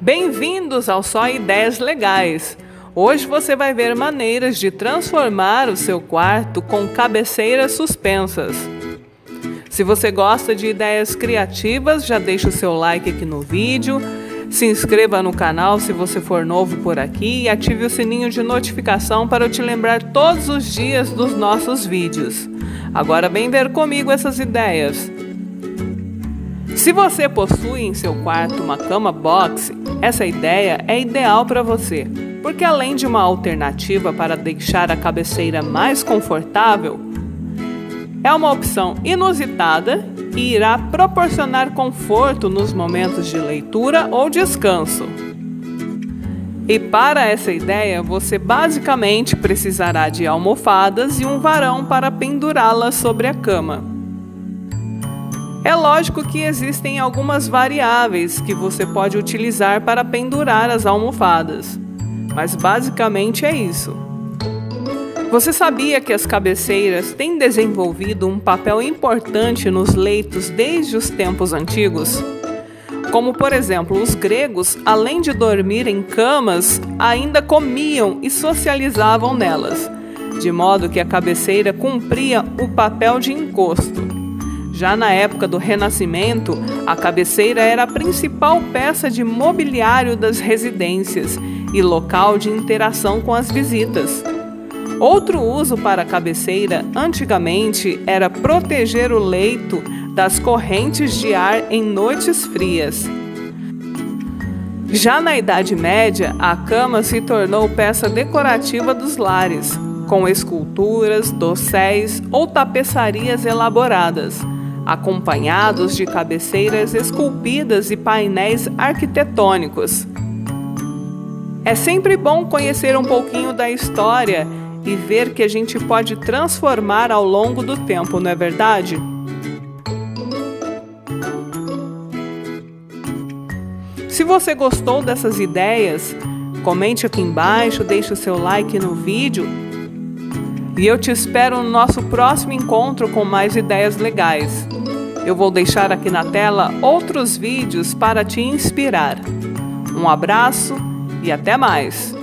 Bem-vindos ao Só Ideias Legais! Hoje você vai ver maneiras de transformar o seu quarto com cabeceiras suspensas. Se você gosta de ideias criativas, já deixa o seu like aqui no vídeo, se inscreva no canal se você for novo por aqui e ative o sininho de notificação para eu te lembrar todos os dias dos nossos vídeos. Agora vem ver comigo essas ideias. Se você possui em seu quarto uma cama box, essa ideia é ideal para você, porque além de uma alternativa para deixar a cabeceira mais confortável, é uma opção inusitada e irá proporcionar conforto nos momentos de leitura ou descanso. E para essa ideia, você basicamente precisará de almofadas e um varão para pendurá-las sobre a cama. É lógico que existem algumas variáveis que você pode utilizar para pendurar as almofadas, mas basicamente é isso. Você sabia que as cabeceiras têm desenvolvido um papel importante nos leitos desde os tempos antigos? Como, por exemplo, os gregos, além de dormir em camas, ainda comiam e socializavam nelas, de modo que a cabeceira cumpria o papel de encosto. Já na época do Renascimento, a cabeceira era a principal peça de mobiliário das residências e local de interação com as visitas. Outro uso para a cabeceira, antigamente, era proteger o leito das correntes de ar em noites frias. Já na Idade Média, a cama se tornou peça decorativa dos lares, com esculturas, dosséis ou tapeçarias elaboradas, acompanhados de cabeceiras esculpidas e painéis arquitetônicos. É sempre bom conhecer um pouquinho da história e ver que a gente pode transformar ao longo do tempo, não é verdade? Se você gostou dessas ideias, comente aqui embaixo, deixe o seu like no vídeo e eu te espero no nosso próximo encontro com mais ideias legais. Eu vou deixar aqui na tela outros vídeos para te inspirar. Um abraço e até mais!